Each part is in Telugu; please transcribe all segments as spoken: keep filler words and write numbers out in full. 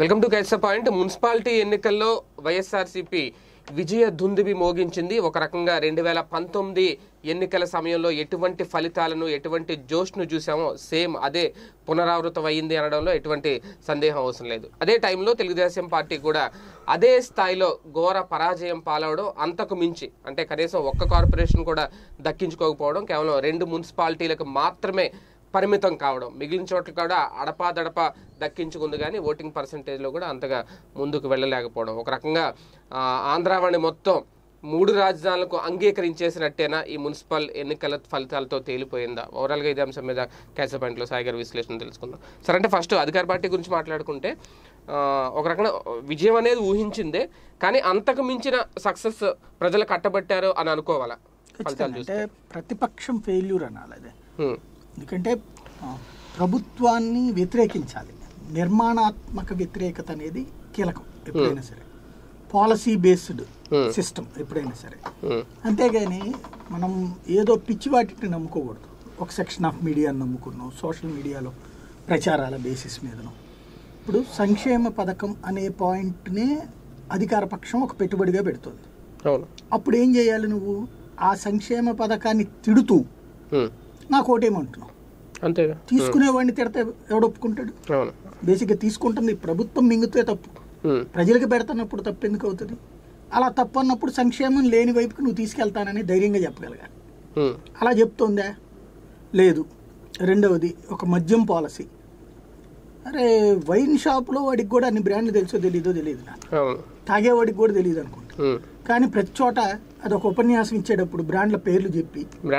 Welcome to catch the point. Municipality ఎన్నికల్లో వైఎస్ఆర్సీపీ విజయ దుందుబి మోగించింది. ఒక రకంగా రెండు వేల పంతొమ్మిది ఎన్నికల సమయంలో ఎటువంటి ఫలితాలను ఎటువంటి జోష్ను చూసామో సేమ్ అదే పునరావృతం అయ్యింది అనడంలో ఎటువంటి సందేహం అవసరం లేదు. అదే టైంలో తెలుగుదేశం పార్టీ కూడా అదే స్థాయిలో ఘోర పరాజయం పాలవడం, అంతకు మించి అంటే కనీసం ఒక్క కార్పొరేషన్ కూడా దక్కించుకోకపోవడం, కేవలం రెండు మున్సిపాలిటీలకు మాత్రమే పరిమితం కావడం, మిగిలిన చోట్ల కూడా అడపాదడప దక్కించుకుంది కానీ ఓటింగ్ పర్సంటేజ్లో కూడా అంతగా ముందుకు వెళ్ళలేకపోవడం. ఒక రకంగా ఆంధ్రావాణి మొత్తం మూడు రాజధానులకు అంగీకరించేసినట్టేనా ఈ మున్సిపల్ ఎన్నికల ఫలితాలతో తేలిపోయిందా? ఓవరాల్గా ఇదే అంశం మీద క్యాచ్ ద పాయింట్లో సాయి గారి విశ్లేషణ తెలుసుకుందాం. సరే, అంటే ఫస్ట్ అధికార పార్టీ గురించి మాట్లాడుకుంటే ఒక రకంగా విజయం అనేది ఊహించిందే, కానీ అంతకు మించిన సక్సెస్ ప్రజలు కట్టబట్టారు అని అనుకోవాలా? ఫలితాలు చూస్తే ప్రతిపక్షం ఫెయిల్యూర్ అనాలి అదే. ఎందుకంటే ప్రభుత్వాన్ని వ్యతిరేకించాలి, నిర్మాణాత్మక వ్యతిరేకత అనేది కీలకం ఎప్పుడైనా సరే, పాలసీ బేస్డ్ సిస్టమ్ ఎప్పుడైనా సరే. అంతేగాని మనం ఏదో పిచ్చి వాటిని నమ్ముకోకూడదు. ఒక సెక్షన్ ఆఫ్ మీడియాను నమ్ముకున్నాం, సోషల్ మీడియాలో ప్రచారాల బేసిస్ మీదను. ఇప్పుడు సంక్షేమ పథకం అనే పాయింట్నే అధికార పక్షం ఒక పెట్టుబడిగా పెడుతుంది. అప్పుడు ఏం చేయాలి? నువ్వు ఆ సంక్షేమ పథకాన్ని తిడుతూ నాకు ఓటేమంటున్నావు, అంతేగా. తీసుకునేవాడిని తిడితే ఎవడు ఒప్పుకుంటాడు? బేసిక్గా తీసుకుంటుంది ప్రభుత్వం, మింగితే తప్పు. ప్రజలకు పెడుతున్నప్పుడు తప్పు ఎందుకు అవుతుంది? అలా తప్పు అన్నప్పుడు సంక్షేమం లేని వైపుకి నువ్వు తీసుకెళ్తానని ధైర్యంగా చెప్పగలగాలి. అలా చెప్తోందా? లేదు. రెండవది ఒక మద్యం పాలసీ. అరే, వైన్ షాప్లో వాడికి కూడా అన్ని బ్రాండ్లు తెలుసో తెలీదో తెలియదు, నాకు తాగేవాడికి కూడా తెలియదు అనుకుంటా. కానీ ప్రతి చోట అదొక ఉపన్యాసం ఇచ్చేటప్పుడు బ్రాండ్ల పేర్లు చెప్పి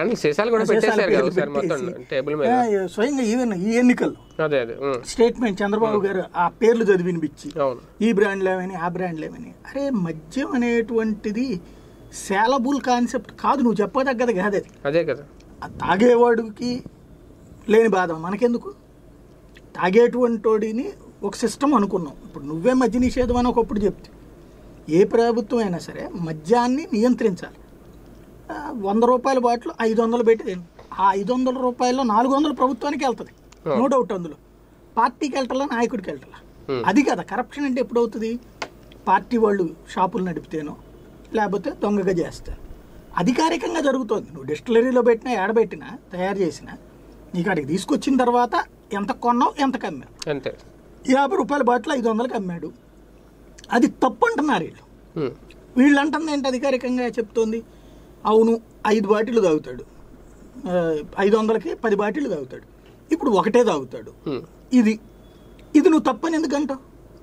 స్వయంగా ఈవెన్ ఈ ఎన్నికల్లో స్టేట్మెంట్ చంద్రబాబు గారు ఆ పేర్లు చదివి వినిపించి ఈ బ్రాండ్లు ఏమని ఆ బ్రాండ్లు ఏమని. అరే, మద్యం అనేటువంటిది సేలబుల్ కాన్సెప్ట్ కాదు, నువ్వు చెప్పదగ్గది కాదు అది. అదే కదా. తాగేవాడికి లేని బాధ మనకెందుకు? తాగేటువంటి వాడిని ఒక సిస్టమ్ అనుకున్నాం. ఇప్పుడు నువ్వే మద్య నిషేధం అని ఒకప్పుడు చెప్తే, ఏ ప్రభుత్వం అయినా సరే మద్యాన్ని నియంత్రించాలి. వంద రూపాయల బాటిల్ ఐదు వందలు పెట్టి, ఆ ఐదు వందల రూపాయల్లో నాలుగు వందలు ప్రభుత్వానికి వెళ్తుంది, నో డౌట్. అందులో పార్టీకి వెళ్ళటలా, నాయకుడికి వెళ్ళటలా. అది కదా కరప్షన్ అంటే. ఎప్పుడు అవుతుంది? పార్టీ వాళ్ళు షాపులు నడిపితేనో లేకపోతే దొంగగా చేస్తారు. అధికారికంగా జరుగుతుంది. నువ్వు డిస్టిలరీలో పెట్టినా ఏడబెట్టినా తయారు చేసినా నీకు అడిగి తీసుకొచ్చిన తర్వాత ఎంత కొన్నావు, ఎంత కమ్మావు. అంతే. యాభై రూపాయల బాటిల్ ఐదు వందలకి అమ్మాడు, అది తప్పు అంటున్నారు వీళ్ళు. వీళ్ళు అంటుంది ఏంటి? అధికారికంగా చెప్తోంది, అవును ఐదు బాటిల్ తాగుతాడు, ఐదు వందలకి పది బాటిల్ తాగుతాడు, ఇప్పుడు ఒకటే తాగుతాడు. ఇది ఇది నువ్వు తప్పని ఎందుకంటావు?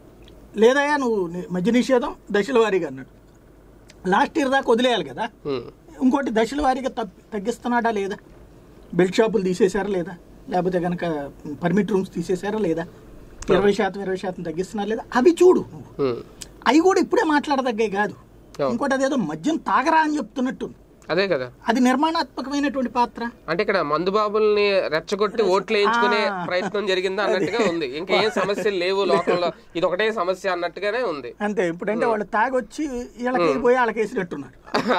లేదయా నువ్వు మద్య నిషేధం దశల వారీగా అన్నాడు, లాస్ట్ ఇయర్ దాకా వదిలేయాలి కదా. ఇంకోటి దశల వారీగా తగ్గిస్తున్నాడా లేదా? బెల్ట్ షాపులు తీసేశారా లేదా? లేకపోతే కనుక పర్మిట్ రూమ్స్ తీసేశారా లేదా? ఇరవై శాతం ఇరవై శాతం తగ్గిస్తున్నారు లేదా? అవి చూడు నువ్వు. అవి కూడా ఇప్పుడే మాట్లాడదగ్గాయి కాదు. ఇంకోటి అదేదో మద్యం తాగరా అని చెప్తున్నట్టు. అదే కదా. అది నిర్మాణాత్మకమైనటువంటి పాత్ర. అంటే ఇక్కడ మందుబాబుల్ని రెచ్చగొట్టి ఓట్లు వేయించుకునే ప్రయత్నం జరిగిందా అన్నట్టుగా ఉంది. ఇంకా ఏం సమస్యలు లేవు లోకంలో, ఇది ఒకటే సమస్య అన్నట్టుగానే ఉంది. అంతే. ఇప్పుడంటే వాళ్ళు తాగొచ్చి వీళ్ళకి పోయి వాళ్ళకి వేసినట్టున్నారు.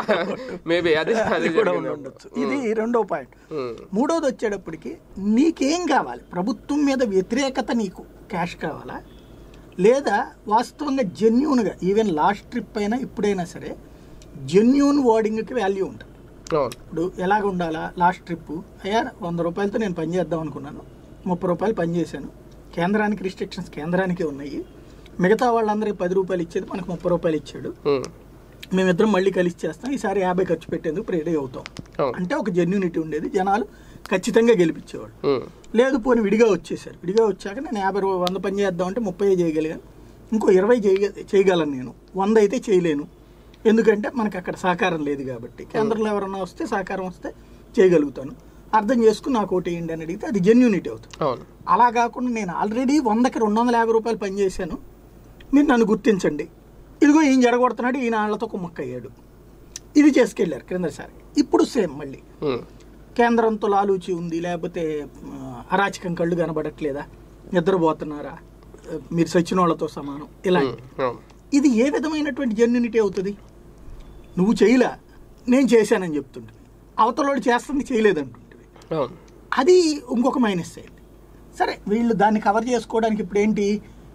మేబీ అది కూడా ఉండొచ్చు. ఇది రెండో పాయింట్. మూడోది వచ్చేటప్పటికి నీకేం కావాలి? ప్రభుత్వం మీద వ్యతిరేకత, నీకు క్యాష్ కావాలా, లేదా వాస్తవంగా జెన్యూన్గా ఈవెన్ లాస్ట్ ట్రిప్ అయినా ఇప్పుడైనా సరే జెన్యూన్ వర్డింగ్కి వాల్యూ ఉంటుంది. ఇప్పుడు ఎలాగ ఉండాలా? లాస్ట్ ట్రిప్ అయ్యా వంద రూపాయలతో నేను పని చేద్దాం అనుకున్నాను, ముప్పై రూపాయలు పని చేశాను, కేంద్రానికి రిస్ట్రిక్షన్స్ కేంద్రానికే ఉన్నాయి, మిగతా వాళ్ళందరికీ పది రూపాయలు ఇచ్చేది మనకు ముప్పై రూపాయలు ఇచ్చాడు, మేమిద్దరం మళ్ళీ కలిసి చేస్తాం, ఈసారి యాభై ఖర్చు పెట్టేందుకు రెడీ అవుతాం అంటే ఒక జెన్యూనిటీ ఉండేది. జనాలు ఖచ్చితంగా గెలిపించేవాడు. లేదు పోనీ విడిగా వచ్చేసారు, విడిగా వచ్చాక నేను యాభై వంద పని చేద్దాం అంటే ముప్పై చేయగలిగాను, ఇంకో ఇరవై చేయ చేయగలను నేను, వంద అయితే చేయలేను, ఎందుకంటే మనకు అక్కడ సహకారం లేదు కాబట్టి. కేంద్రంలో ఎవరన్నా వస్తే సహకారం వస్తే చేయగలుగుతాను, అర్థం చేసుకుని నాకు ఓటు వేయండి అని అడిగితే అది జెన్యూనిటీ అవుతుంది. అలా కాకుండా నేను ఆల్రెడీ వందకి రెండు వందల యాభై రూపాయలు పనిచేశాను, మీరు నన్ను గుర్తించండి, ఇదిగో ఈయన జరగొడుతున్నాడు, ఈయన వాళ్ళతో కుమ్మక్కయ్యాడు, ఇది చేసుకెళ్ళారు క్రిందసారి. ఇప్పుడు సేమ్ మళ్ళీ కేంద్రంతో లాలూచి ఉంది, లేకపోతే అరాచకం కళ్ళు కనబడట్లేదా, నిద్రపోతున్నారా, మీరు సచిన వాళ్ళతో సమానం, ఇలాంటి. ఇది ఏ విధమైనటువంటి జెన్యూనిటీ అవుతుంది? నువ్వు చేయలే, నేను చేశానని చెప్తుంటే, అవతలోడు చేస్తుంది చేయలేదంటుంటుంది. అది ఇంకొక మైనస్ అయింది. సరే, వీళ్ళు దాన్ని కవర్ చేసుకోవడానికి ఇప్పుడు ఏంటి,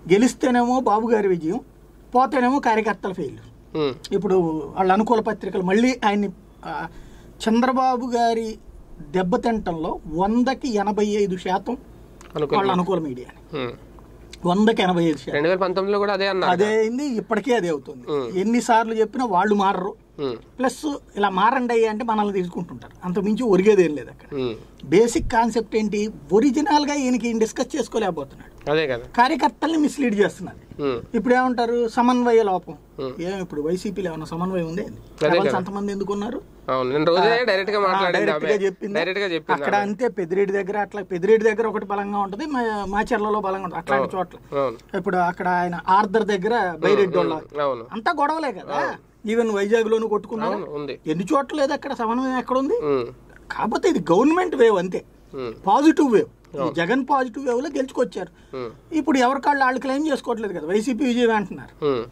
గెలిస్తేనేమో బాబు గారి విజయం, పోతేనేమో కార్యకర్తల ఫెయిల్యూర్. ఇప్పుడు వాళ్ళ అనుకూల పత్రికలు మళ్ళీ ఆయన్ని చంద్రబాబు గారి దెబ్బతింటంలో వందకి ఎనభై ఐదు శాతం వాళ్ళ అనుకూల మీడియా, వందకి ఎనభై ఐదు శాతం. రెండు వేల పంతొమ్మిదిలో కూడా అదే అన్నారు, అదే అయింది, ఇప్పటికే అదే అవుతుంది. ఎన్నిసార్లు చెప్పినా వాళ్ళు మారరు. ప్లస్ ఇలా మారండి అయ్యి అంటే మనల్ని తీసుకుంటుంటారు, అంత మించి ఒరిగేదేం లేదు అక్కడ. బేసిక్ కాన్సెప్ట్ ఏంటి, ఒరిజినల్ గా ఈయనకి డిస్కస్ చేసుకోలేకపోతున్నాడు, అదే కదా కార్యకర్తల్ని మిస్లీడ్ చేస్తున్నారు. ఇప్పుడు ఏమంటారు, సమన్వయ లోపం. ఏం ఇప్పుడు వైసీపీలో ఏమన్నా సమన్వయం ఉందే? అంతమంది ఎందుకున్నారు? అక్కడ అంతే పెద్దిరెడ్డి దగ్గర అట్లా, పెద్దిరెడ్డి దగ్గర ఒకటి బలంగా ఉంటది, మాచర్లలో బలంగా ఉంటుంది అట్లాంటి చోట్ల. ఇప్పుడు అక్కడ ఆయన ఆర్దర్ దగ్గర బైరెడ్డి వాళ్ళ అంతా గొడవలే కదా. ఈవెన్ వైజాగ్ లోను కొట్టుకున్నారు, ఎన్ని చోట్ల లేదు అక్కడ సమన్వయం ఎక్కడ ఉంది. కాకపోతే ఇది గవర్నమెంట్ వేవ్ అంతే, positive wave. Jagan positive wave లో గెలుచుకొచ్చారు. ఇప్పుడు ఎవరికాళ్ళు వాళ్ళు క్లెయిమ్ చేసుకోవట్లేదు కదా, వైసీపీ విజయం అంటున్నారు.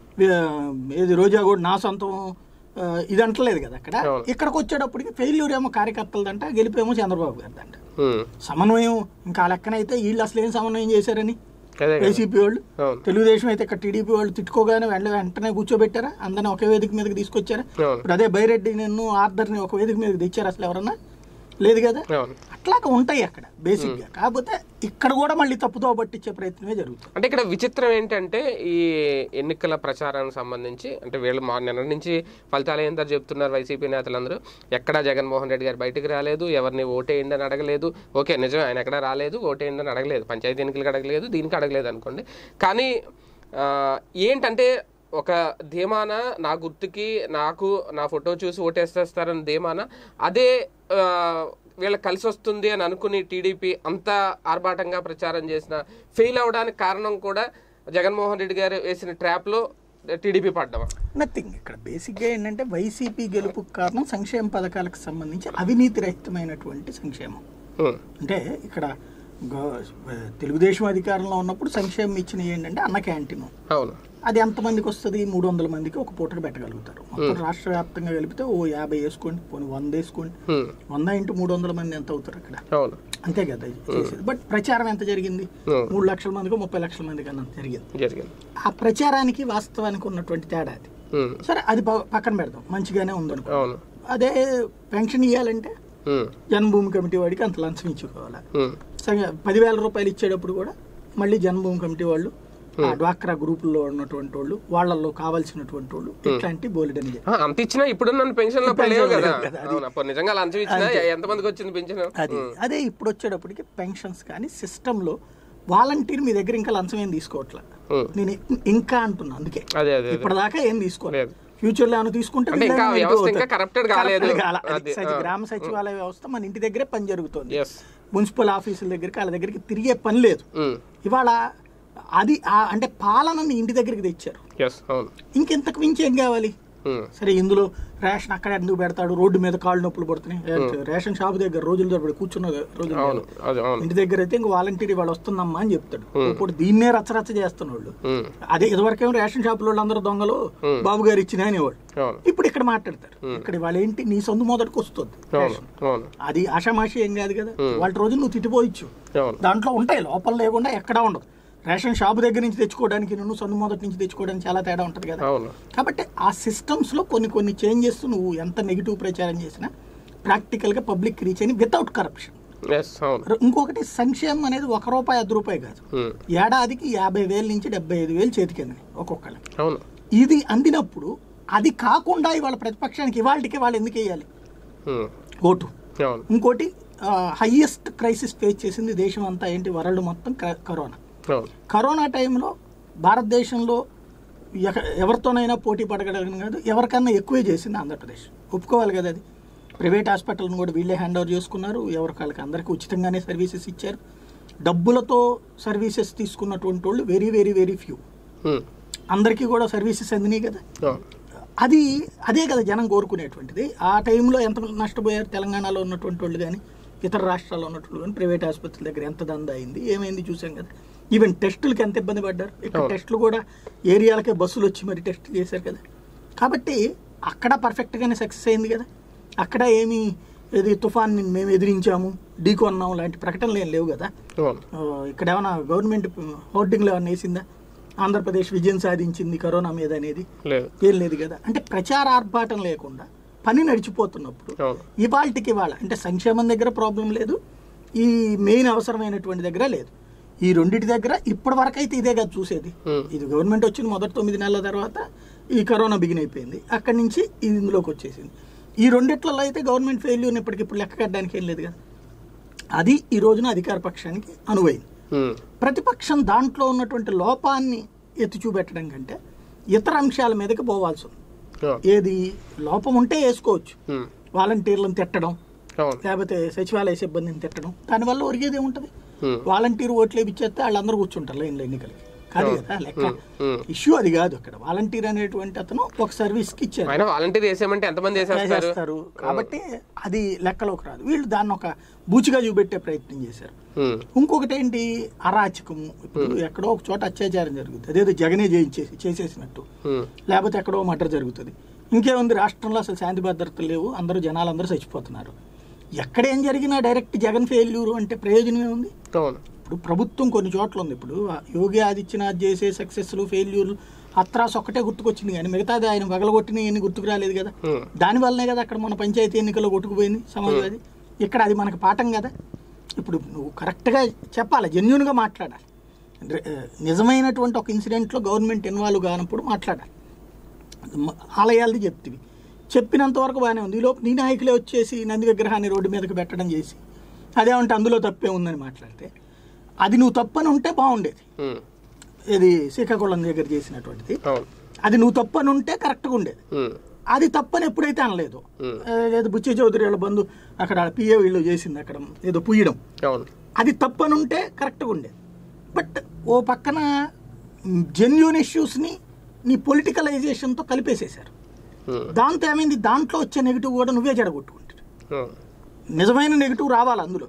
ఏది రోజా కూడా నా సొంతం ఇది అంటలేదు కదా అక్కడ. ఇక్కడికి వచ్చేటప్పటికి ఫెయిల్యూర్ ఏమో కార్యకర్తలదంట, గెలిపేమో చంద్రబాబు గారిదంట. సమన్వయం ఇంకా లెక్కనైతే వీళ్ళు అసలు ఏం సమన్వయం చేశారని వైసీపీ వాళ్ళు, తెలుగుదేశం అయితే ఇక్కడ టీడీపీ వాళ్ళు తిట్టుకోగానే వెంట వెంటనే కూర్చోబెట్టారా, అందరినీ ఒక వేదిక మీదకి తీసుకొచ్చారా? ఇప్పుడు అదే బైరెడ్డి నిన్ను ఆర్దర్ని ఒక వేదిక మీదకి తెచ్చారు అసలు ఎవరన్నా? లేదు కదా. అట్లాగా ఉంటాయి అక్కడ బేసిక్ గా. కాకపోతే ఇక్కడ కూడా మళ్ళీ తప్పుతో పట్టించే ప్రయత్నమే జరుగుతుంది. అంటే ఇక్కడ విచిత్రం ఏంటంటే ఈ ఎన్నికల ప్రచారానికి సంబంధించి అంటే వీళ్ళు మా నిన్న నుంచి ఫలితాలు ఏంటో చెప్తున్నారు వైసీపీ నేతలందరూ. ఎక్కడా జగన్మోహన్ రెడ్డి గారు బయటకు రాలేదు, ఎవరిని ఓటేయండి అని అడగలేదు. ఓకే నిజమే, ఆయన ఎక్కడా రాలేదు, ఓటేయండి అని అడగలేదు, పంచాయతీ ఎన్నికలకు అడగలేదు, దీనికి అడగలేదు అనుకోండి. కానీ ఏంటంటే ఒక ధీమాన నా గుర్తుకి నాకు నా ఫోటో చూసి ఓటేసేస్తారని ధీమాన అదే వీళ్ళకి కలిసి వస్తుంది అని అనుకుని టీడీపీ అంత ఆర్భాటంగా ప్రచారం చేసిన ఫెయిల్ అవడానికి కారణం కూడా జగన్మోహన్ రెడ్డి గారు వేసిన ట్రాప్ లో టీడీపీ పడ్డమా? నథింగ్. ఇక్కడ బేసిక్ గా ఏంటంటే వైసీపీ గెలుపుకు కారణం సంక్షేమ పథకాలకు సంబంధించి అవినీతి రహితమైనటువంటి సంక్షేమం. అంటే ఇక్కడ తెలుగుదేశం అధికారంలో ఉన్నప్పుడు సంక్షేమం ఇచ్చినవి ఏంటంటే అన్న క్యాంటీన్. అవును, అది ఎంతమందికి వస్తుంది? మూడు వందల మందికి ఒక పూటకు పెట్టగలుగుతారు. మొత్తం రాష్ట్ర వ్యాప్తంగా కలిపితే ఓ యాభై వేసుకోండి, పోనీ వంద వేసుకోండి, వంద ఇంటూ మూడు వందల మంది ఎంత అవుతారు అక్కడ? అంతే కదా చేసేది. బట్ ప్రచారం ఎంత జరిగింది? మూడు లక్షల మందికి ముప్పై లక్షల మందికి అన్నంత జరిగింది. ఆ ప్రచారానికి వాస్తవానికి ఉన్నటువంటి తేడా అది. సరే అది పక్కన పెడదాం, మంచిగానే ఉందనుకో. అదే పెన్షన్ ఇవ్వాలంటే జన్మభూమి కమిటీ వాడికి అంత లంచం ఇచ్చుకోవాలి. పదివేల రూపాయలు ఇచ్చేటప్పుడు కూడా మళ్ళీ జన్మభూమి కమిటీ వాళ్ళు, డ్వాక్రా గ్రూపుల్లో ఉన్నటువంటి వాళ్ళు, వాళ్ళల్లో కావాల్సినటువంటి వాళ్ళు ఇట్లాంటి బోలెడని అంత ఇచ్చినా ఇప్పుడు పెన్షన్ అది. అదే ఇప్పుడు వచ్చేటప్పటికి పెన్షన్స్ కానీ సిస్టమ్ లో వాలంటీర్ మీ దగ్గర ఇంకా లంచం ఏం తీసుకోవట్లే. నేను ఇంకా అంటున్నా, అందుకే ఇప్పటిదాకా ఏం తీసుకోలేదు. ఫ్యూచర్ లో ఏమైనా తీసుకుంటే గ్రామ సచివాలయ వ్యవస్థ మన ఇంటి దగ్గరే పని జరుగుతుంది, మున్సిపల్ ఆఫీసుల దగ్గరికి వాళ్ళ దగ్గరికి తిరిగే పని లేదు. ఇవాళ అది అంటే పాలనని ఇంటి దగ్గరికి తెచ్చారు. ఇంకెంతకు మించి ఏం కావాలి? సరే ఇందులో రేషన్ అక్కడ ఎందుకు పెడతాడు, రోడ్డు మీద కాళ్ళు నొప్పులు పడుతున్నాయి, రేషన్ షాప్ దగ్గర రోజుల తరబడి కూర్చున్న రోజులు, ఇంటి దగ్గర అయితే ఇంక వాలంటీర్ వాళ్ళు వస్తుందమ్మా అని చెప్తాడు. ఇప్పుడు దీన్నే రచ్చరచ్చ చేస్తున్నాడు. అదే ఇదివరకేమో రేషన్ షాపుల వాళ్ళు అందరూ దొంగలు, బాబు గారు ఇచ్చిన అనేవాడు. ఇప్పుడు ఇక్కడ మాట్లాడతారు, ఇక్కడ వాళ్ళు ఏంటి నీ సొంత మొదటికి వస్తుంది. అది ఆషామాషి ఏం కాదు కదా. వాళ్ళ రోజులు నువ్వు తిట్టిపోయిచ్చు, దాంట్లో ఉంటాయి, లోపల లేకుండా ఎక్కడా ఉండదు. రేషన్ షాప్ దగ్గర నుంచి తెచ్చుకోవడానికి నువ్వు సొంత మొదటి నుంచి తెచ్చుకోవడానికి చాలా తేడా ఉంటుంది కదా. కాబట్టి ఆ సిస్టమ్స్ లో కొన్ని కొన్ని చేంజెస్ నువ్వు ఎంత నెగిటివ్ ప్రచారం చేసినా ప్రాక్టికల్ గా పబ్లిక్ రీచ్ అని వితౌట్ కరప్షన్. ఇంకొకటి సంక్షేమం అనేది ఒక రూపాయి అర్ధ రూపాయి కాదు, ఏడాదికి యాభై వేల నుంచి డెబ్బై ఐదు వేలు చేతికి అందినాయి ఒక్కొక్కరికి. ఇది అందినప్పుడు అది కాకుండా ఇవాళ ప్రతిపక్షానికి ఇవాళకి వాళ్ళు ఎందుకు వేయాలి ఓటు? ఇంకోటి హైయెస్ట్ క్రైసిస్ ఫేస్ చేసింది దేశం అంతా ఏంటి, వరల్డ్ మొత్తం కరోనా. కరోనా టైంలో భారతదేశంలో ఎవరితోనైనా పోటీ పడగలిగిన కాదు, ఎవరికన్నా ఎక్కువే చేసింది ఆంధ్రప్రదేశ్. ఒప్పుకోవాలి కదా. అది ప్రైవేట్ హాస్పిటల్ని కూడా వీళ్ళే హ్యాండ్ ఓవర్ చేసుకున్నారు, ఎవరికాళ్ళకి అందరికీ ఉచితంగానే సర్వీసెస్ ఇచ్చారు. డబ్బులతో సర్వీసెస్ తీసుకున్నటువంటి వాళ్ళు వెరీ వెరీ వెరీ ఫ్యూ, అందరికీ కూడా సర్వీసెస్ అందినాయి కదా. అది అదే కదా జనం కోరుకునేటువంటిది. ఆ టైంలో ఎంత నష్టపోయారు తెలంగాణలో ఉన్నటువంటి వాళ్ళు కానీ ఇతర రాష్ట్రాల్లో ఉన్నటువంటి కానీ ప్రైవేట్ ఆసుపత్రుల దగ్గర ఎంత దంద అయింది, ఏమైంది చూసాం కదా. ఈవెన్ టెస్టులకి ఎంత ఇబ్బంది పడ్డారు. ఇక్కడ టెస్టులు కూడా ఏరియాలకే బస్సులు వచ్చి మరి టెస్ట్ చేశారు కదా. కాబట్టి అక్కడ పర్ఫెక్ట్గానే సక్సెస్ అయింది కదా. అక్కడ ఏమి ఇది తుఫాన్ మేము ఎదిరించాము, ఢీకొన్నాం లాంటి ప్రకటనలు ఏం లేవు కదా. ఇక్కడ ఏమైనా గవర్నమెంట్ హోర్డింగ్లో ఏమైనా వేసిందా? ఆంధ్రప్రదేశ్ విజయం సాధించింది కరోనా మీద అనేది లేదు, ఏం లేదు కదా. అంటే ప్రచార ఆర్భాటం లేకుండా పని నడిచిపోతున్నప్పుడు అవును, ఇవాళకి ఇవాళ అంటే సంక్షేమం దగ్గర ప్రాబ్లం లేదు, ఈ మెయిన్ అవసరమైనటువంటి దగ్గర లేదు. ఈ రెండింటి దగ్గర ఇప్పటి వరకు అయితే ఇదే కదా చూసేది. ఉమ్, ఇది గవర్నమెంట్ వచ్చిన మొదటి తొమ్మిది నెలల తర్వాత ఈ కరోనా బిగిన్ అయిపోయింది, అక్కడి నుంచి ఇది ఇందులోకి వచ్చేసింది. ఈ రెండిట్లలో అయితే గవర్నమెంట్ ఫెయిల్యూర్ని ఇప్పటికిప్పుడు లెక్క కట్టడానికి ఏం లేదు కదా. అది ఈ రోజున అధికార పక్షానికి అనువైంది. ఉమ్, ప్రతిపక్షం దాంట్లో ఉన్నటువంటి లోపాన్ని ఎత్తి చూపెట్టడం కంటే ఇతర అంశాల మీదకి పోవాల్సి ఉంది. అవును, ఏది లోపం ఉంటే వేసుకోవచ్చు, ఉమ్, వాలంటీర్లను తిట్టడం, అవును, లేకపోతే సచివాలయ సిబ్బందిని తిట్టడం, దానివల్ల ఒరిగేది ఏముంటుంది? ఉమ్, వాలంటీర్ ఓట్లు వేయించేస్తే వాళ్ళందరూ కూర్చుంటారు లైన్లో ఎన్నికలకి, కాదు కదా లెక్క. ఉమ్. ఇష్యూ అది కాదు. అక్కడ వాలంటీర్ అనేటువంటి అతను ఒక సర్వీస్ కి ఇచ్చారు, ఆయన వాలంటీర్ వేసామంటే ఎంతమంది వేసేస్తారు? చేస్తారు కాబట్టి అది లెక్కలోకి రాదు. వీళ్ళు దాన్ని ఒక బూచిగా చూపెట్టే ప్రయత్నం చేశారు. ఉమ్, ఇంకొకటి ఏంటి, అరాచకము. ఇప్పుడు ఎక్కడో ఒక చోట అత్యాచారం జరుగుతుంది, అదేదో జగనే చేయించేసి చేసేసినట్టు, ఉమ్, లేకపోతే ఎక్కడో మర్డర్ జరుగుతుంది. ఇంకేముంది, రాష్ట్రంలో అసలు శాంతి భద్రతలు లేవు, అందరూ జనాలందరూ చచ్చిపోతున్నారు. ఎక్కడేం జరిగినా డైరెక్ట్ జగన్ ఫెయిల్యూర్ అంటే ప్రయోజనమే ఉంది. అవును, ఇప్పుడు ప్రభుత్వం కొన్ని చోట్ల ఉంది. ఇప్పుడు యోగి ఆదిత్యనాథ్ చేసే సక్సెస్లు ఫెయిల్యూర్లు అత్రాస్ ఒక్కటే గుర్తుకొచ్చింది, కానీ మిగతాది ఆయన పగలగొట్టిన ఎన్ని గుర్తుకు రాలేదు కదా. ఉమ్, దానివల్లనే కదా అక్కడ మన పంచాయతీ ఎన్నికల్లో కొట్టుకుపోయింది సమాజవాది. ఇక్కడ అది మనకు పాఠం కదా. ఇప్పుడు నువ్వు కరెక్ట్గా చెప్పాలి, జెన్యున్గా మాట్లాడాలి. నిజమైనటువంటి ఒక ఇన్సిడెంట్లో గవర్నమెంట్ ఇన్వాల్వ్ కానప్పుడు మాట్లాడాలి. ఆలయాలది చెప్తివి, చెప్పినంత వరకు బాగానే ఉంది. ఈలోపు నీ నాయకులే వచ్చేసి నంది విగ్రహాన్ని రోడ్డు మీదకి పెట్టడం చేసి అదేమంటే అందులో తప్పే ఉందని మాట్లాడితే, అది నువ్వు తప్పని ఉంటే బాగుండేది. ఉమ్, ఇది శ్రీకాకుళం దగ్గర చేసినటువంటిది, అవును, అది నువ్వు తప్పని ఉంటే కరెక్ట్గా ఉండేది. ఉమ్, అది తప్పని ఎప్పుడైతే అనలేదు, ఉమ్, లేదు బుచ్చి చౌదరి వాళ్ళ బంధు అక్కడ పిఏ వీళ్ళు చేసింది అక్కడ ఏదో పుయ్యడం, అవును, అది తప్పని ఉంటే కరెక్ట్గా ఉండేది. బట్ ఓ పక్కన జెన్యూన్ ఇష్యూస్ని నీ పొలిటికలైజేషన్తో కలిపేసేశారు. ఉమ్, దాంతో ఏమైంది, దాంట్లో వచ్చే నెగిటివ్ కూడా నువ్వే జడగొట్టుకుంటాడు. అవును, నిజమైన నెగిటివ్ రావాలి అందులో,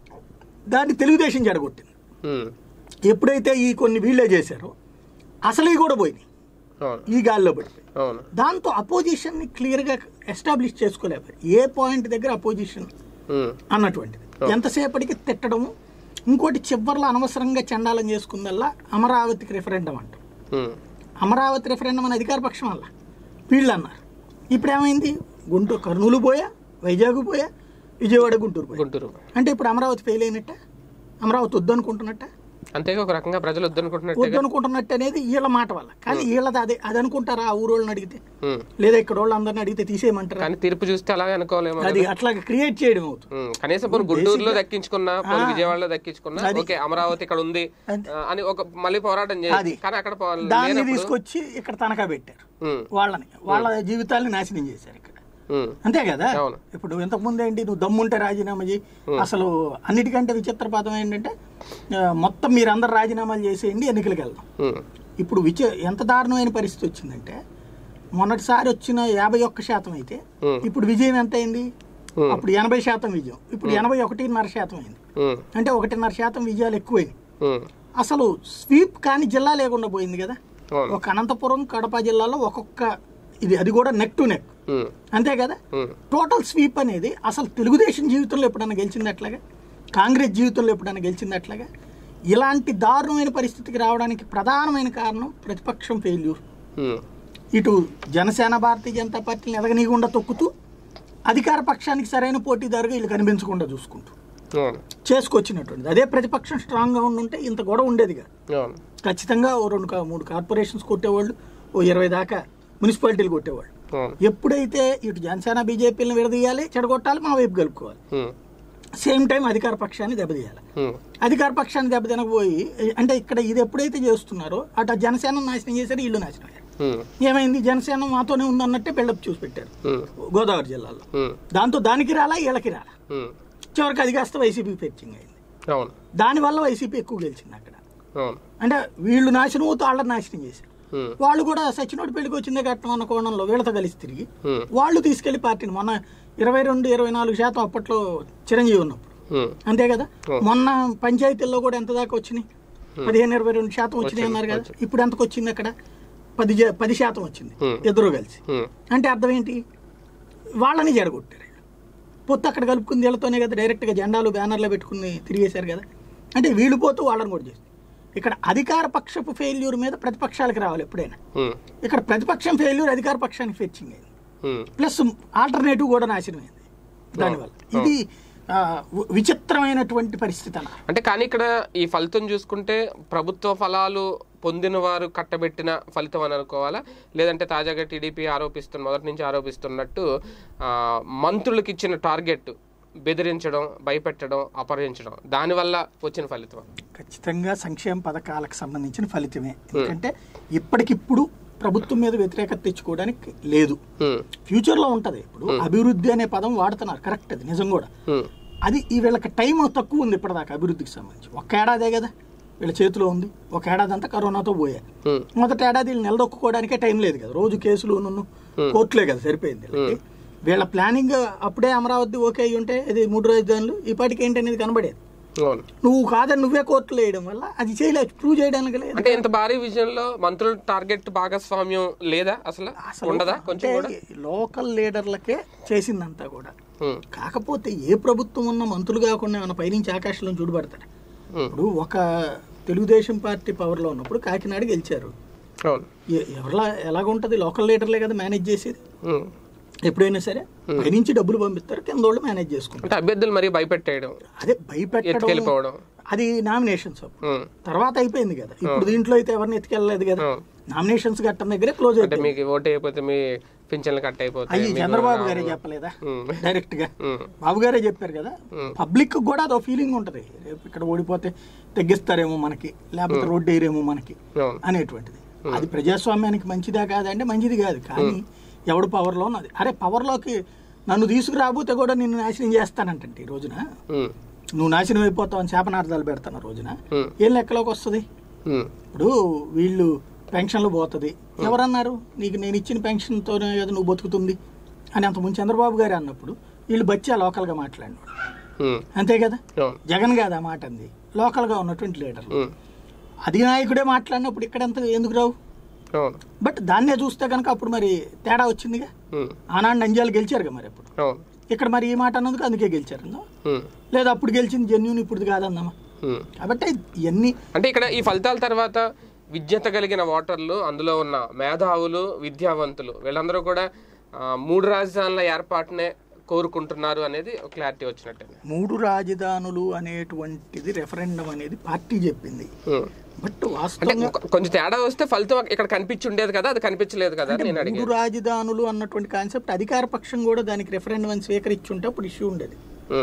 దాన్ని తెలుగుదేశం జడగొట్టింది. ఉమ్, ఎప్పుడైతే ఈ కొన్ని వీళ్ళే చేశారో అసలు ఇవి కూడా పోయినాయి, అవును, ఈ గాల్లో పడిపోయి. అవును, దాంతో అపోజిషన్ని క్లియర్గా ఎస్టాబ్లిష్ చేసుకోలేకపోయారు. ఏ పాయింట్ దగ్గర అపోజిషన్ ఉమ్, అన్నటువంటిది ఎంతసేపటికి తిట్టడము. ఇంకోటి చివరిలో అనవసరంగా చండాలం చేసుకుందల్లా అమరావతికి రెఫరెండం అంటాం. ఉమ్, అమరావతి రెఫరెండం అని అధికార పక్షం వల్ల వీళ్ళు అన్నారు. ఇప్పుడు ఏమైంది, గుంటూరు కర్నూలు పోయా, వైజాగ్ పోయా, విజయవాడ గుంటూరు పోయా. గుంటూరు అంటే ఇప్పుడు అమరావతి ఫెయిల్ అయినట్ట, అమరావతి వద్దనుకుంటున్నట్ట, అంతేగా ఒక రకంగా ప్రజలు వద్దనుకుంటున్నట్టు. వద్దనుకుంటున్నట్టు అనేది వీళ్ళ మాట వల్ల. కానీ వీళ్ళది అదే అది అనుకుంటారా ఆ ఊరోళ్ళని అడిగితే, ఉమ్, లేదా ఇక్కడ వాళ్ళు అందరిని అడిగితే తీసేయమంటారా? కానీ తీర్పు చూస్తే అలాగే అనుకోలేము. అది అట్లా క్రియేట్ చేయడం అవుతుంది. ఉమ్, కనీసం పోనీ గుంటూరులో దక్కించుకున్నా, పోనీ విజయవాడలో దక్కించుకున్నా, ఓకే అమరావతి ఇక్కడ ఉంది ఆ, అని ఒక మళ్ళీ పోరాటం చేయాలి. కానీ అక్కడ పో- దాన్ని లేనప్పుడు- తీసుకొచ్చి ఇక్కడ తనఖా పెట్టారు, ఉమ్, వాళ్ళని వాళ్ళ జీవితాలని నాశనం చేశారు ఇక్కడ. ఉమ్, అంతే కదా. అవును. ఇప్పుడు ఇంతకు ముందు ఏంటి, నువ్వు దమ్ముంటే రాజీనామా చేయి. అసలు అన్నిటికంటే విచిత్ర పదం ఏంటంటే ఆ, మొత్తం మీరు అందరు రాజీనామాలు చేసేయండి, ఎన్నికలకు వెళ్దాం. ఉమ్, ఇప్పుడు విచ ఎంత దారుణమైన పరిస్థితి వచ్చిందంటే, మొన్నటిసారి వచ్చిన యాభై ఒక్క శాతం అయితే ఉమ్, ఇప్పుడు విజయం ఎంత అయింది? ఉమ్, అప్పుడు ఎనభై శాతం విజయం, ఇప్పుడు ఎనభై ఒకటిన్నర శాతం అయింది. ఉమ్, అంటే ఒకటిన్నర శాతం విజయాలు ఎక్కువైంది. ఉమ్, అసలు స్వీప్ కానీ జిల్లా లేకుండా పోయింది కదా. అవును, ఒక అనంతపురం కడప జిల్లాలో ఒక్కొక్క ఇది, అది కూడా నెక్ టు నెక్, ఉమ్, అంతే కదా. ఉమ్, టోటల్ స్వీప్ అనేది అసలు తెలుగుదేశం జీవితంలో ఎప్పుడైనా గెలిచింది అట్లాగా, కాంగ్రెస్ జీవితంలో ఎప్పుడైనా గెలిచింది అట్లాగా. ఇలాంటి దారుణమైన పరిస్థితికి రావడానికి ప్రధానమైన కారణం ప్రతిపక్షం ఫెయిల్యూర్. ఉమ్, ఇటు జనసేన భారతీయ జనతా పార్టీని ఎదగనీయకుండా తొక్కుతూ, అధికార పక్షానికి సరైన పోటీదారుగా వీళ్ళు కనిపించకుండా చూసుకుంటూ అవును, చేసుకొచ్చినటువంటిది. అదే ప్రతిపక్షం స్ట్రాంగ్గా ఉండుంటే ఇంత గొడవ ఉండేదిగా. అవును, ఖచ్చితంగా ఓ రెండు కా- మూడు కార్పొరేషన్స్ కొట్టేవాళ్ళు, ఓ ఇరవై దాకా మున్సిపాలిటీలు కొట్టేవాళ్ళు. అవును, ఎప్పుడైతే ఇటు జనసేన బీజేపీలను విడదీయాలి, చెడగొట్టాలి, మా వైపు కలుపుకోవాలి, ఉమ్, సేమ్ టైం అధికార పక్షాన్ని దెబ్బతీయాలి. ఉమ్, అధికార పక్షాన్ని దెబ్బతినకపోయి అంటే ఇక్కడ ఇది ఎప్పుడైతే చేస్తున్నారో అటు జనసేన నాశనం చేశారు, ఇల్లు నాశనం అయ్యారు. ఉమ్, ఏమైంది, జనసేన మాతోనే ఉందన్నట్టే బిల్డప్ చూసి పెట్టారు ఉమ్, గోదావరి జిల్లాలో. ఉమ్, దాంతో దానికి రాలా, వీళ్ళకి రాలా, ఉమ్, చివరికి అది కాస్త వైసీపీ ఫెచ్చింగ్ అయింది. అవును, దానివల్ల వైసీపీ ఎక్కువ గెలిచింది అక్కడ. అవును, అంటే వీళ్ళు నాశనం అవుతూ వాళ్ళని నాశనం చేశారు. ఉమ్, వాళ్ళు కూడా సచినోటి పెళ్లికి వచ్చిందే కట్టడం అన్న కోణంలో వీళ్ళతో కలిసి తిరిగి ఉమ్, వాళ్ళు తీసుకెళ్లి పార్టీని మొన్న ఇరవై రెండు ఇరవై నాలుగు శాతం అప్పట్లో చిరంజీవి ఉన్నప్పుడు, ఉమ్, అంతే కదా. మొన్న పంచాయతీల్లో కూడా ఎంత దాకా వచ్చినాయి, పదిహేను ఇరవై రెండు శాతం వచ్చినాయి అన్నారు కదా. ఇప్పుడు ఎంతకు వచ్చింది అక్కడ? పది జా- పది శాతం వచ్చింది ఇద్దరు కలిసి. ఉమ్, అంటే అర్థం ఏంటి, వాళ్ళని జడగొట్టారు. పొత్తు అక్కడ కలుపుకుంది వీళ్ళతోనే కదా, డైరెక్ట్గా జెండాలు బ్యానర్లు పెట్టుకుని తిరిగేశారు కదా. అంటే వీళ్ళు పోతూ వాళ్ళని కూడా చేస్తారు. ఇక్కడ అధికార పక్షపు ఫెయిల్యూర్ మీద ప్రతిపక్షాలకు రావాలి ఎప్పుడైనా. ఇక్కడ ప్రతిపక్షం ఫెయిల్యూర్ అధికార పక్షానికి ఫెచ్చింగ్ అయింది, ప్లస్ ఆల్టర్నేటివ్ కూడా నాశనం అయింది దానివల్ల. ఇది విచిత్రమైనటువంటి పరిస్థితి అన్న. అంటే కానీ ఇక్కడ ఈ ఫలితం చూసుకుంటే ప్రభుత్వ ఫలాలు పొందిన వారు కట్టబెట్టిన ఫలితం అని అనుకోవాలా, లేదంటే తాజాగా టీడీపీ ఆరోపిస్తున్న మొదటి నుంచి ఆరోపిస్తున్నట్టు మంత్రులకు ఇచ్చిన టార్గెట్ బెదిరించడం, భయపెట్టడం, అపహరించడం దానివల్ల వచ్చిన ఫలితం? ఖచ్చితంగా సంక్షేమ పథకాలకు సంబంధించిన ఫలితమే. ఎందుకంటే ఇప్పటికిప్పుడు ప్రభుత్వం మీద వ్యతిరేకత తెచ్చుకోవడానికి లేదు, ఫ్యూచర్ లో ఉంటది. ఇప్పుడు అభివృద్ధి అనే పదం వాడుతున్నారు, కరెక్ట్, అది నిజం కూడా. అది ఈ వీళ్ళకి టైం తక్కువ ఉంది ఇప్పటిదాకా అభివృద్ధికి సంబంధించి. ఒక ఏడాదే కదా వీళ్ళ చేతిలో ఉంది, ఒక ఏడాది అంతా కరోనాతో పోయారు. మొదటి ఏడాది వీళ్ళు నిలదొక్కుకోవడానికే టైం లేదు కదా, రోజు కేసులు నన్ను కోర్టులే కదా సరిపోయింది. వీళ్ళ ప్లానింగ్ అప్పుడే అమరావతి ఓకే అయ్యి ఉంటే ఇది మూడు రాజధానులు ఈ పాటికి ఏంటి అనేది కనబడేది. నువ్వు కాదని నువ్వే కోర్టులో వేయడం వల్ల అది చేయలేదు, ప్రూవ్ చేయడానికి లేదు. అంటే ఇంత భారీ విజయంలో మంత్రుల టార్గెట్ భాగస్వామ్యం లేదా అసలు ఉండదా? కొంచెం లోకల్ లీడర్లకే చేసిందంతా కూడా. కాకపోతే ఏ ప్రభుత్వం ఉన్న మంత్రులు కాకుండా ఏమైనా పైనుంచి ఆకాశంలో చూడబడతాడు. ఇప్పుడు ఒక తెలుగుదేశం పార్టీ పవర్ లో ఉన్నప్పుడు కాకినాడ గెలిచారు, ఎవరిలా ఎలాగుంటది, లోకల్ లీడర్లే కదా మేనేజ్ చేసేది. ఎప్పుడైనా సరే పైనుంచి డబ్బులు పంపిస్తారు, కింద వాళ్ళు మేనేజ్ చేసుకుంటారు. అభ్యర్థులు మరి భయపెట్టేయడం, అదే భయపెట్టడం, అది నామినేషన్స్ తర్వాత అయిపోయింది కదా. ఇప్పుడు దీంట్లో అయితే ఎవరిని ఎత్తుకెళ్ళలేదు కదా, నామినేషన్స్ కట్టడం దగ్గరే క్లోజ్ అయిపోయింది. మీకు ఓటు అయిపోతే మీ పింఛన్లు కట్ అయిపోతాయి. అయ్యి చంద్రబాబు గారే చెప్పలేదా డైరెక్ట్ గా? బాబు గారే చెప్పారు కదా. పబ్లిక్ కూడా అదో ఫీలింగ్ ఉంటది, రేపు ఇక్కడ ఓడిపోతే తగ్గిస్తారేమో మనకి, లేకపోతే రోడ్డు వేయరేమో మనకి అనేటువంటిది. అది ప్రజాస్వామ్యానికి మంచిదా కాదంటే మంచిది కాదు. కానీ ఎవడు పవర్లో ఉన్నది, అరే పవర్లోకి నన్ను తీసుకురాబోతే కూడా నిన్ను నాశనం చేస్తానంటే ఈ రోజున నువ్వు నాశనం అయిపోతావు అని శాపనార్థాలు పెడతాను రోజున ఏం లెక్కలోకి వస్తుంది? ఇప్పుడు వీళ్ళు పెన్షన్లు పోతుంది, ఎవరన్నారు నీకు నేను ఇచ్చిన పెన్షన్తోనే కదా నువ్వు బతుకుతుంది అని అంతకుముందు చంద్రబాబు గారు అన్నప్పుడు వీళ్ళు బచ్చా లోకల్గా మాట్లాడినాడు, అంతే కదా. జగన్ కాదు ఆ మాట అంది, లోకల్గా ఉన్నటువంటి లీడర్లు. అధినాయకుడే మాట్లాడినప్పుడు ఇక్కడ ఎంత ఎందుకు రావు? బట్ దాన్నే చూస్తే కనుక అప్పుడు మరి తేడా వచ్చిందిగా. ఆనాడు నంద్యాలు గెలిచారుగా మరి అప్పుడు, ఇక్కడ మరి ఈ మాట అన్నందుకు అందుకే గెలిచారు లేదా అప్పుడు గెలిచింది జెన్యూన్ ఇప్పుడు కాదన్నామా? కాబట్టి ఇవన్నీ అంటే ఇక్కడ ఈ ఫలితాల తర్వాత విజ్ఞత కలిగిన ఓటర్లు, అందులో ఉన్న మేధావులు, విద్యావంతులు వీళ్ళందరూ కూడా మూడు రాజధానుల ఏర్పాటునే కోరుకుంటున్నారు అనేది క్లారిటీ వచ్చినట్టు. మూడు రాజధానులు అనేటువంటిది రెఫరెండం అనేది పార్టీ చెప్పింది, బట్ వాస్తవంగా కొంచెం తేడా వస్తే ఫలితం ఇక్కడ కనిపించి ఉండేది కదా, అది కనిపించలేదు కదా. మూడు రాజధానులు అన్నటువంటి కాన్సెప్ట్ అధికార పక్షం కూడా దానికి రెఫరెండం అని స్వీకరించి ఉంటే అప్పుడు ఇష్యూ ఉండేది.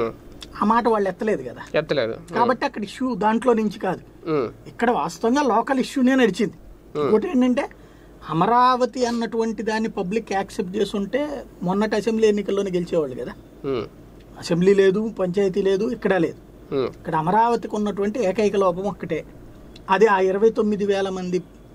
ఆ మాట వాళ్ళు ఎత్తలేదు కదా, ఎత్తలేదు కాబట్టి అక్కడ ఇష్యూ దాంట్లో నుంచి కాదు. ఇక్కడ వాస్తవంగా లోకల్ ఇష్యూనే నడిచింది. ఇంకోటి ఏంటంటే అమరావతి అన్నటువంటి దాన్ని పబ్లిక్ యాక్సెప్ట్ చేస్తుంటే మొన్నటి అసెంబ్లీ ఎన్నికల్లోనే గెలిచేవాళ్ళు కదా. అసెంబ్లీ లేదు, పంచాయతీ లేదు, ఇక్కడ లేదు. ఇక్కడ అమరావతికి ఉన్నటువంటి ఏకైక లోపం ఒక్కటే, అది ఆ ఇరవై తొమ్మిది వేల మంది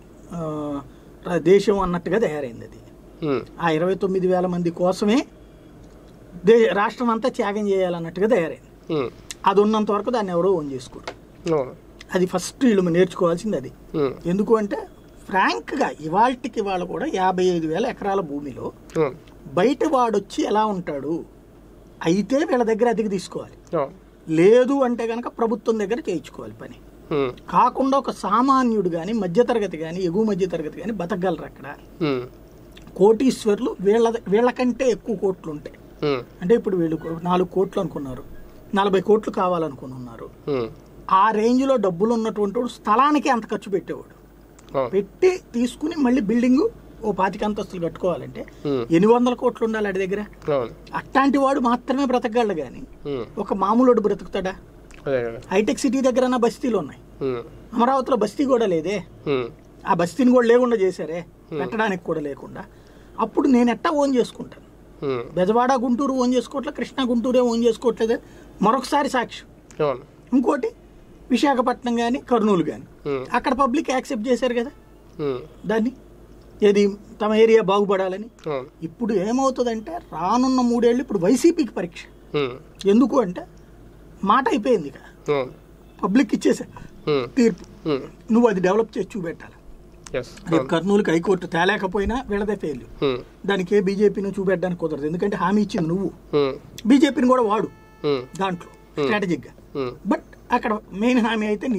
దేశం అన్నట్టుగా తయారైంది. అది ఆ ఇరవై తొమ్మిది వేల మంది కోసమే దే రాష్ట్రం అంతా త్యాగం చేయాలన్నట్టుగా తయారైంది. అది ఉన్నంత వరకు దాన్ని ఎవరో ఓన్ చేసుకోరు. అది ఫస్ట్ వీళ్ళు నేర్చుకోవాల్సింది అది. ఎందుకు అంటే ఫ్రాంక్ గా ఇవాళకి ఇవాళ కూడా యాభై ఐదు వేల ఎకరాల భూమిలో బయట వాడొచ్చి ఎలా ఉంటాడు అయితే వీళ్ళ దగ్గర అద్దెకి తీసుకోవాలి, లేదు అంటే కనుక ప్రభుత్వం దగ్గర చేయించుకోవాలి పని. కాకుండా ఒక సామాన్యుడు కానీ మధ్యతరగతి కానీ ఎగువ మధ్యతరగతి కానీ బతకగలరు అక్కడ. కోటీశ్వర్లు వీళ్ళ వీళ్ళకంటే ఎక్కువ కోట్లు ఉంటాయి. అంటే ఇప్పుడు వీళ్ళు నాలుగు కోట్లు అనుకున్నారు, నలభై కోట్లు కావాలనుకుని ఉన్నారు. ఆ రేంజ్ లో డబ్బులు ఉన్నటువంటి వాడు స్థలానికి అంత ఖర్చు పెట్టేవాడు, పెట్టి తీసుకుని మళ్ళీ బిల్డింగ్ ఓ పాతిక అంతస్తులు కట్టుకోవాలంటే ఎన్ని వందల కోట్లు ఉండాలి వాడి దగ్గర. అట్లాంటి వాడు మాత్రమే బ్రతకగలడు గాని ఒక మామూలు వాడు బ్రతుకుతాడా? హైటెక్ సిటీ దగ్గర బస్తీలు ఉన్నాయి, అమరావతిలో బస్తీ కూడా లేదే. ఆ బస్తీని కూడా లేకుండా చేశారే, పెట్టడానికి కూడా లేకుండా. అప్పుడు నేను ఎట్టా ఓన్ చేసుకుంటాను? బెజవాడ గుంటూరు ఓన్ చేసుకోవట్లే, కృష్ణా గుంటూరే ఓన్ చేసుకోవట్లేదు, మరొకసారి సాక్ష్యం. ఇంకోటి విశాఖపట్నం కానీ కర్నూలు కానీ అక్కడ పబ్లిక్ యాక్సెప్ట్ చేశారు కదా దాన్ని, ఏది తమ ఏరియా బాగుపడాలని. ఇప్పుడు ఏమవుతుందంటే రానున్న మూడేళ్ళు ఇప్పుడు వైసీపీకి పరీక్ష. ఎందుకు అంటే మాట అయిపోయింది ఇక, పబ్లిక్ ఇచ్చేసా తీర్పు, నువ్వు అది డెవలప్ చేసి చూపెట్టాలి. రేపు కర్నూలుకి హైకోర్టు తేలేకపోయినా వీళ్ళదే ఫెయిల్, దానికి ఏ బీజేపీని చూపెట్టడానికి కుదరదు. ఎందుకంటే హామీ ఇచ్చింది నువ్వు, బీజేపీని కూడా వాడు దాంట్లో స్ట్రాటజిక్ గా. బట్ అక్కడ మెయిన్ హామీ అయితే నీది,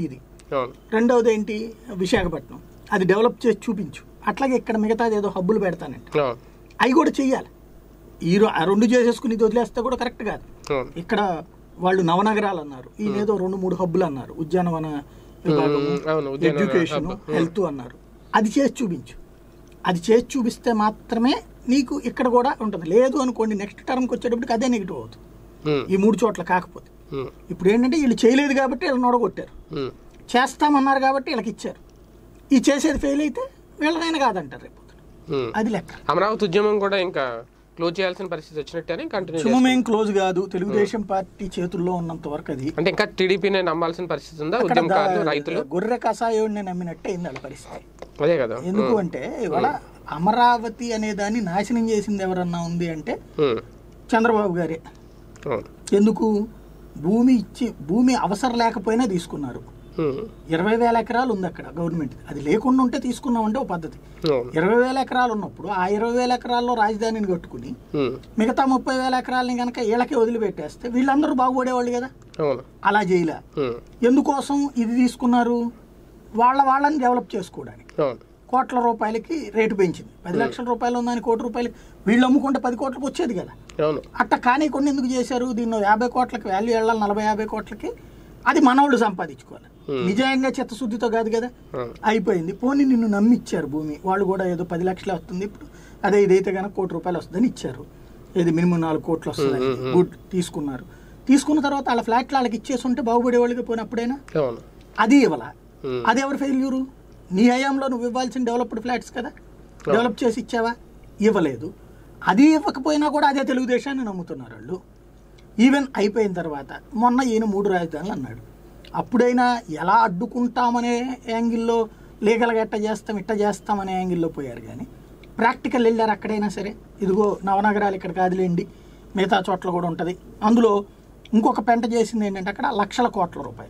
రెండవది ఏంటి, విశాఖపట్నం, అది డెవలప్ చేసి చూపించు. అట్లాగే ఇక్కడ మిగతాది ఏదో హబ్బులు పెడతానంటే అవి కూడా చెయ్యాలి. ఈ రెండు చేసేసుకుని ఇది వదిలేస్తే కూడా కరెక్ట్ కాదు. ఇక్కడ వాళ్ళు నవనగరాలు అన్నారు, ఈయనేదో రెండు మూడు హబ్బులు అన్నారు, ఉద్యానవన విభాగం, ఎడ్యుకేషన్, హెల్త్ అన్నారు. అది చేసి చూపించు. అది చేసి చూపిస్తే మాత్రమే నీకు ఇక్కడ కూడా ఉంటుంది. లేదు అనుకోండి నెక్స్ట్ టర్మ్కి వచ్చేటప్పటికి అదే నెగిటివ్ అవుతుంది ఈ మూడు చోట్ల. కాకపోతే ఇప్పుడు ఏంటంటే వీళ్ళు చేయలేదు కాబట్టి వీళ్ళు నొడగొట్టారు, చేస్తామన్నారు కాబట్టి వీళ్ళకి ఇచ్చారు. ఈ చేసేది ఫెయిల్ అయితే వీళ్ళనైనా కాదంటారు రేపు. అది లెక్క. అమరావతి ఉద్యమం కూడా ఇంకా క్లోజ్ చేయాల్సిన పరిస్థితి వచ్చినట్టే కంటిన్యూ. ఉద్యమం క్లోజ్ కాదు, తెలుగుదేశం పార్టీ చేతుల్లో ఉన్నంత వరకు అది. అంటే ఇంకా టీడీపీనే నమ్మాల్సిన పరిస్థితి ఉందా? ఉద్యమకారులు, రైతులు గొర్రె కషాయోడిని నమ్మినట్టే అయింది వాళ్ళ పరిస్థితి. అదే కదా. ఎందుకు అంటే ఇవాళ అమరావతి అనే దాన్ని నాశనం చేసింది ఎవరన్నా ఉంది అంటే చంద్రబాబు గారే. ఎందుకు? భూమి ఇచ్చి భూమి అవసరం లేకపోయినా తీసుకున్నారు. ఇరవై వేల ఎకరాలు ఉంది అక్కడ గవర్నమెంట్, అది లేకుండా ఉంటే తీసుకున్నామంటే ఒక పద్ధతి. ఇరవై వేల ఎకరాలు ఉన్నప్పుడు ఆ ఇరవై వేల ఎకరాల్లో రాజధానిని కట్టుకుని మిగతా ముప్పై వేల ఎకరాలని కనుక వీళ్ళకే వదిలిపెట్టేస్తే వీళ్ళందరూ బాగుపడేవాళ్ళు కదా. అలా చేయలే. ఎందుకోసం ఇది తీసుకున్నారు? వాళ్ళ వాళ్ళని డెవలప్ చేసుకోవడానికి. కోట్ల రూపాయలకి రేటు పెంచింది. పది లక్షల రూపాయలు ఉందని కోటి రూపాయలు వీళ్ళు అమ్ముకుంటే పది కోట్లకు వచ్చేది కదా. అట్ట కానీ కొన్ని ఎందుకు చేశారు? దీన్ని యాభై కోట్లకి వాల్యూ వెళ్ళాలి, నలభై యాభై కోట్లకి అది మనవాళ్ళు సంపాదించుకోవాలి. నిజంగా చిత్తశుద్ధితో కాదు కదా. అయిపోయింది. పోనీ నిన్ను నమ్మిచ్చారు భూమి, వాళ్ళు కూడా ఏదో పది లక్షలు వస్తుంది ఇప్పుడు, అదే ఇదైతే కనుక కోటి రూపాయలు వస్తుందని ఇచ్చారు. ఏది మినిమం నాలుగు కోట్లు వస్తుందని గుడ్ తీసుకున్నారు. తీసుకున్న తర్వాత వాళ్ళ ఫ్లాట్లు వాళ్ళకి ఇచ్చేసి ఉంటే బాగుపడేవాళ్ళకి పోయినప్పుడైనా. అది ఇవ్వాల. అది ఎవరు ఫెయిల్యూరు? నీ హయాంలో నువ్వు ఇవ్వాల్సిన డెవలప్డ్ ఫ్లాట్స్ కదా, డెవలప్ చేసి ఇచ్చావా? ఇవ్వలేదు. అది ఇవ్వకపోయినా కూడా అదే తెలుగుదేశాన్ని నమ్ముతున్నారు వాళ్ళు. ఈవెన్ అయిపోయిన తర్వాత మొన్న ఈయన మూడు రాజధానులు అన్నాడు. అప్పుడైనా ఎలా అడ్డుకుంటామనే యాంగిల్లో లీగల్గా ఎట్ట చేస్తాం ఇట్ట చేస్తామనే యాంగిల్లో పోయారు. కానీ ప్రాక్టికల్ వెళ్ళారు అక్కడైనా సరే. ఇదిగో నవనగరాలు ఇక్కడ కాదులేండి, మిగతా చోట్ల కూడా ఉంటుంది. అందులో ఇంకొక పెంట చేసింది ఏంటంటే అక్కడ లక్షల కోట్ల రూపాయలు.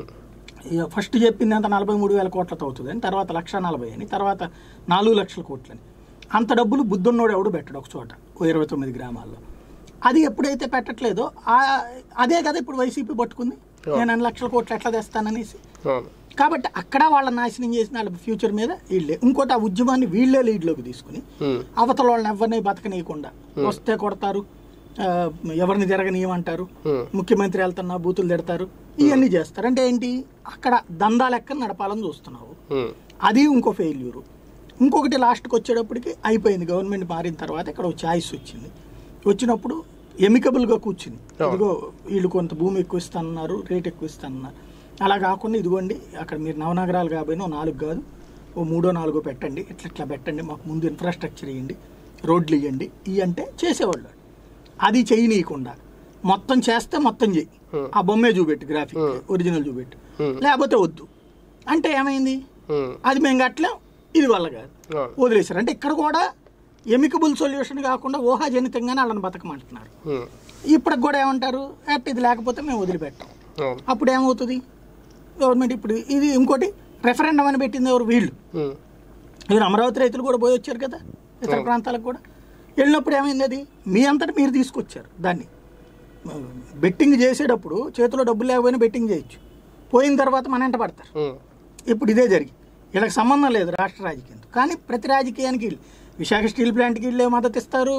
ఫస్ట్ చెప్పింది అంత నలభై మూడు వేల కోట్లతో అవుతుంది అని, తర్వాత లక్ష నలభై అని, తర్వాత నాలుగు లక్షల కోట్లని. అంత డబ్బులు బుద్ధున్నోడు ఎవడు పెట్టడు ఒక చోట ఓ ఇరవై తొమ్మిది గ్రామాల్లో. అది ఎప్పుడైతే పెట్టట్లేదో అదే కదా ఇప్పుడు వైసీపీ పట్టుకుంది, నేను అన్ని లక్షల కోట్లు ఎట్లా తెస్తాననేసి. కాబట్టి అక్కడ వాళ్ళ నాశనం చేసిన వాళ్ళ ఫ్యూచర్ మీద వీళ్ళే. ఇంకోటి ఆ ఉద్యమాన్ని వీళ్ళే లీడ్లోకి తీసుకుని అవతల వాళ్ళని ఎవరిని బతకనీయకుండా, వస్తే కొడతారు, ఎవరిని తిరగనీయమంటారు, ముఖ్యమంత్రి వెళ్తున్నా బూతులు తిడతారు, ఇవన్నీ చేస్తారు. అంటే ఏంటి? అక్కడ దందా లెక్క నడపాలని చూస్తున్నావు. అది ఇంకో ఫెయిల్యూరు. ఇంకొకటి లాస్ట్కి వచ్చేటప్పటికి అయిపోయింది. గవర్నమెంట్ మారిన తర్వాత ఇక్కడ ఒక ఛాయిస్ వచ్చింది. వచ్చినప్పుడు ఎమికబుల్గా కూర్చుని ఇదిగో వీళ్ళు కొంత భూమి ఎక్కువ ఇస్తానన్నారు, రేట్ ఎక్కువ ఇస్తానన్నారు. అలా కాకుండా ఇదిగోండి అక్కడ మీరు నవనగరాలు కాబోయినా ఓ నాలుగు కాదు ఓ మూడో నాలుగో పెట్టండి, ఇట్లా ఇట్లా పెట్టండి, మాకు ముందు ఇన్ఫ్రాస్ట్రక్చర్ ఇవ్వండి, రోడ్లు ఇవ్వండి, ఇవి అంటే చేసేవాళ్ళు. అది చేయనీయకుండా మొత్తం చేస్తే మొత్తం చెయ్యి, ఆ బొమ్మే చూపెట్టు, గ్రాఫిక్ ఒరిజినల్ చూపెట్టు, లేకపోతే వద్దు అంటే ఏమైంది? అది మేము కట్టలేం, ఇది వల్ల కాదు, వదిలేశారు. అంటే ఇక్కడ కూడా ఎమికబుల్ సొల్యూషన్ కాకుండా ఊహాజనితంగానే వాళ్ళని బతకమంటున్నారు. ఇప్పటికి కూడా ఏమంటారు? యాక్ట్ ఇది లేకపోతే మేము వదిలిపెట్టాం. అప్పుడు ఏమవుతుంది? గవర్నమెంట్ ఇప్పుడు ఇది ఇంకోటి రెఫరెండం అని పెట్టింది ఎవరు? వీళ్ళు. మీరు అమరావతి రైతులు కూడా పోయి వచ్చారు కదా ఇతర ప్రాంతాలకు కూడా. వెళ్ళినప్పుడు ఏమైంది? అది మీ అంతటా మీరు తీసుకొచ్చారు. దాన్ని బెట్టింగ్ చేసేటప్పుడు చేతిలో డబ్బులు లేకపోయినా బెట్టింగ్ చేయొచ్చు, పోయిన తర్వాత మన వెంట పడతారు. ఇప్పుడు ఇదే జరిగి వీళ్ళకి సంబంధం లేదు రాష్ట్ర రాజకీయంతో. కానీ ప్రతి రాజకీయానికి వీళ్ళు విశాఖ స్టీల్ ప్లాంట్కి వీళ్ళే మద్దతు ఇస్తారు,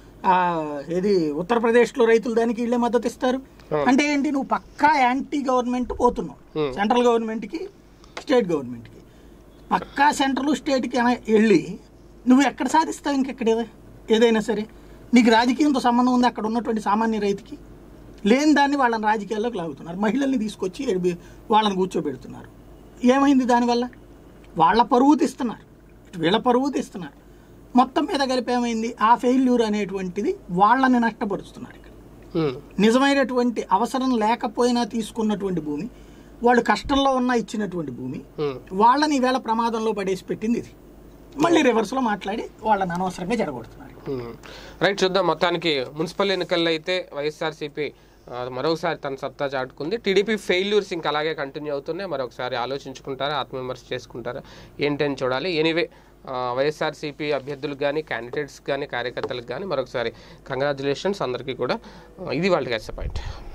ఏది ఉత్తరప్రదేశ్లో రైతులు దానికి వీళ్ళే మద్దతు ఇస్తారు. అంటే ఏంటి? నువ్వు పక్కా యాంటీ గవర్నమెంట్ పోతున్నావు, సెంట్రల్ గవర్నమెంట్కి స్టేట్ గవర్నమెంట్కి. పక్కా సెంట్రల్ స్టేట్కి వెళ్ళి నువ్వు ఎక్కడ సాధిస్తావు? ఇంకెక్కడ ఏదైనా సరే నీకు రాజకీయంతో సంబంధం ఉంది అక్కడ ఉన్నటువంటి సామాన్య రైతుకి. లేని దాన్ని వాళ్ళని రాజకీయాల్లోకి లాగుతున్నారు, మహిళల్ని తీసుకొచ్చి వాళ్ళని కూర్చోబెడుతున్నారు. ఏమైంది దానివల్ల? వాళ్ళ పరువు తీస్తున్నారు, ఇటు వీళ్ళ పరువు తీస్తున్నారు. మొత్తం మీద కలిపి ఏమైంది? ఆ ఫెయిల్యూర్ అనేటువంటిది వాళ్ళని నష్టపరుస్తున్నారు. ఇక్కడ నిజమైనటువంటి అవసరం లేకపోయినా తీసుకున్నటువంటి భూమి, వాళ్ళు కష్టంలో ఉన్నా ఇచ్చినటువంటి భూమి, వాళ్ళని ఈవేళ ప్రమాదంలో పడేసి పెట్టింది ఇది. మళ్ళీ రివర్స్లో మాట్లాడి వాళ్ళని అనవసరంగా జరగొడుతున్నారు. రైట్, చూద్దాం. మొత్తానికి మున్సిపల్ ఎన్నికల్లో అయితే వైఎస్ఆర్సీపీ మరొకసారి తన సత్తా చాటుకుంది. టీడీపీ ఫెయిల్యూర్స్ ఇంకా అలాగే కంటిన్యూ అవుతున్నాయి. మరొకసారి ఆలోచించుకుంటారా, ఆత్మవిమర్శ చేసుకుంటారా ఏంటని చూడాలి. ఎనీవే వైఎస్ఆర్సీపీ అభ్యర్థులకు కానీ క్యాండిడేట్స్ కానీ కార్యకర్తలకు కానీ మరొకసారి కంగ్రాచులేషన్స్ అందరికీ కూడా. ఇది వాళ్ళకి పాయింట్.